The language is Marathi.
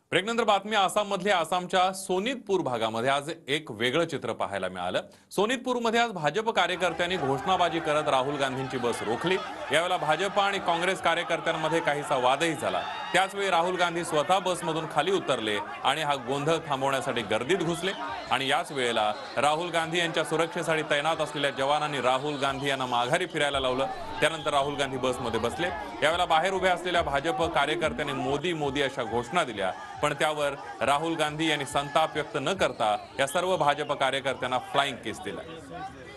ब्रेकनंतर बातमी आसाममधल्या आसामच्या सोनितपूर भागामध्ये आज एक वेगळं चित्र पाहायला मिळालं। सोनितपूरमध्ये आज भाजप कार्यकर्त्यांनी घोषणाबाजी करत राहुल गांधींची बस रोखली। यावेळेला भाजप आणि काँग्रेस कार्यकर्त्यांमध्ये काहीसा वादही झाला। त्याचवेळी राहुल गांधी स्वतः बसमधून खाली उतरले आणि हा गोंधळ थांबवण्यासाठी गर्दीत घुसले आणि याच वेळेला राहुल गांधी यांच्या सुरक्षेसाठी तैनात असलेल्या जवानांनी राहुल गांधी यांना माघारी फिरायला लावलं। त्यानंतर राहुल गांधी बसमध्ये बसले। यावेळेला बाहेर उभे असलेल्या भाजप कार्यकर्त्यांनी मोदी मोदी अशा घोषणा दिल्या, पण त्यावर राहुल गांधी यांनी संताप व्यक्त न करता या सर्व भाजप कार्यकर्त्यांना फ्लाइंग किस दिला।